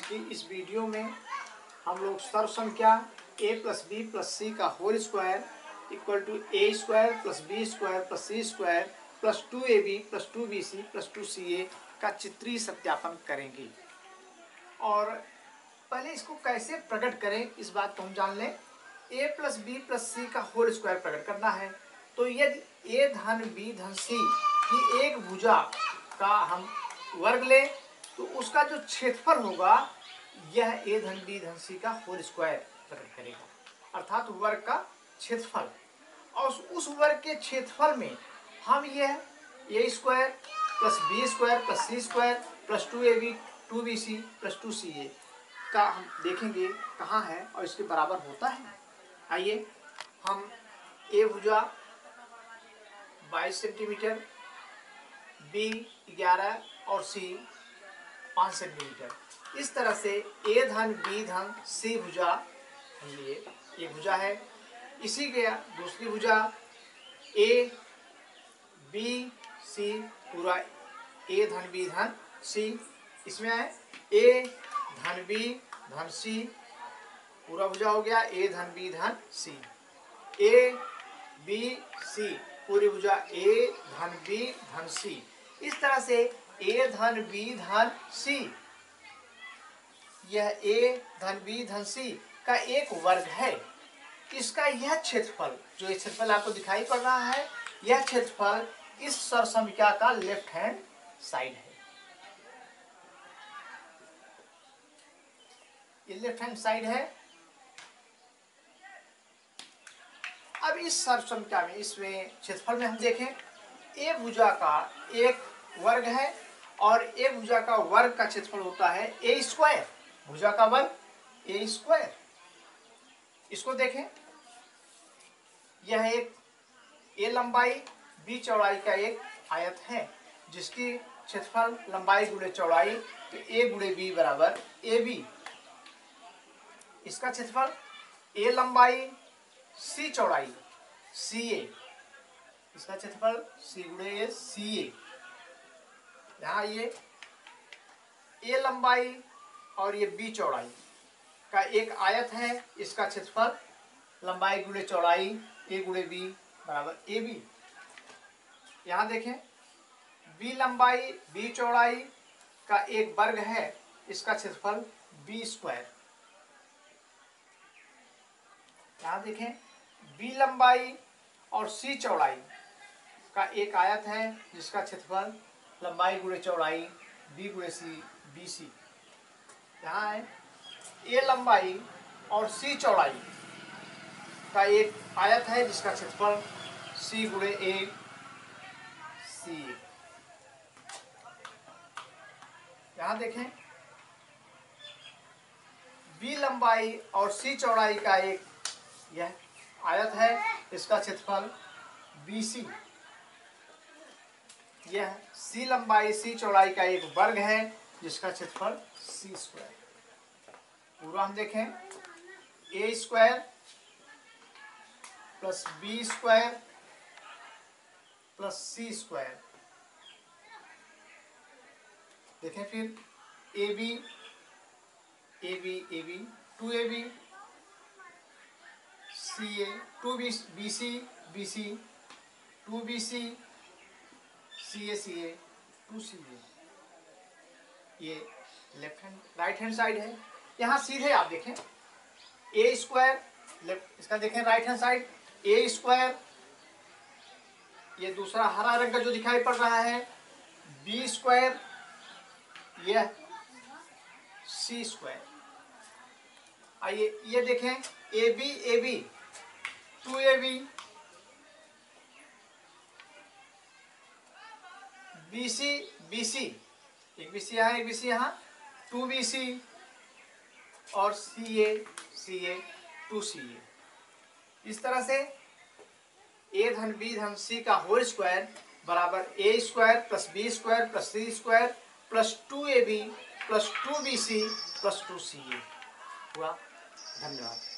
कि इस वीडियो में हम लोग सर्वसंख्या a plus B plus C का whole square equal to a square plus B square plus C square plus 2ab plus 2bc plus 2ca का चित्रीय सत्यापन करेंगे। और पहले इसको कैसे प्रकट करें इस बात को हम जान लें। a plus B plus C का होल स्क्वायर प्रकट करना है तो यदि a धन b धन c की एक भुजा का हम वर्ग लें तो उसका जो क्षेत्रफल होगा यह a धन b धन c का होल स्क्वायर प्रकट करेगा, अर्थात वर्ग का क्षेत्रफल। और उस वर्ग के क्षेत्रफल में हम यह a square plus B square plus C square plus 2ab 2bc plus 2ca का हम देखेंगे कहाँ है और इसके बराबर होता है। आइए हम a भुजा 22 सेंटीमीटर, b 11 और c 5 सेंटीमीटर, इस तरह से a धन b धन c भुजा ये भुजा है। इसी के दूसरी भुजा a b c पूरा a धन b धन c, इसमें है a धन b धन c पूरा भुजा हो गया a धन b धन c, a b c पूरी भुजा a धन b धन c। इस तरह से a धन b धन c यह a धन b धन c का एक वर्ग है। इसका यह क्षेत्रफल जो ये क्षेत्रफल आपको दिखाई पड़ रहा है, यह क्षेत्रफल इस सरसंख्या का लेफ्ट हैंड साइड है। ये लेफ्ट हैंड साइड है। अब इस सरसंख्या में इसमें क्षेत्रफल में हम देखें a भुजा का एक वर्ग है और a भुजा का वर्ग का क्षेत्रफल होता है a स्क्वायर, भुजा का वर्ग a स्क्वायर। इसको देखें, यह एक a लंबाई b चौड़ाई का एक आयत है जिसकी क्षेत्रफल लंबाई गुणे चौड़ाई तो a गुणे b बराबर ab। इसका क्षेत्रफल a लंबाई c चौड़ाई ca, इसका क्षेत्रफल c गुणे a ca। यहाँ ये a लंबाई और ये b चौड़ाई का एक आयत है, इसका क्षेत्रफल लंबाई गुणे चौड़ाई a गुणे b बराबर ab। यहाँ देखें b लंबाई b चौड़ाई का एक वर्ग है, इसका क्षेत्रफल b स्क्वायर। यहाँ देखें b लंबाई और c चौड़ाई का एक आयत है जिसका क्षेत्रफल लंबाई गुणे चौड़ाई b गुणे c bc। यहाँ है a लंबाई और c चौड़ाई का एक आयत है जिसका क्षेत्रफल c गुणे a c। यहाँ देखें b लंबाई और c चौड़ाई का एक यह आयत है, इसका क्षेत्रफल bc। यह c लंबाई c चौड़ाई का एक वर्ग है जिसका क्षेत्रफल c स्क्वायर। पूरा हम देखें a square plus b square plus c square. देखें फिर ab 2ab ca 2bc bc 2bc ca 2ca। ये left hand right hand side है। यहाँ सीधे आप देखें a स्क्वायर, इसका देखें right hand side a square, ये दूसरा हरा रंग का जो दिखाई पड़ रहा है b स्क्वायर, यह c स्क्वायर। आइए ये देखें ab 2ab bc एक bc यहाँ एक bc यहाँ 2bc और ca 2ca। इस तरह से a धन b धन c का होल स्क्वायर बराबर a square plus b square plus c square plus 2ab plus 2bc plus 2ca हुआ। धन्यवाद।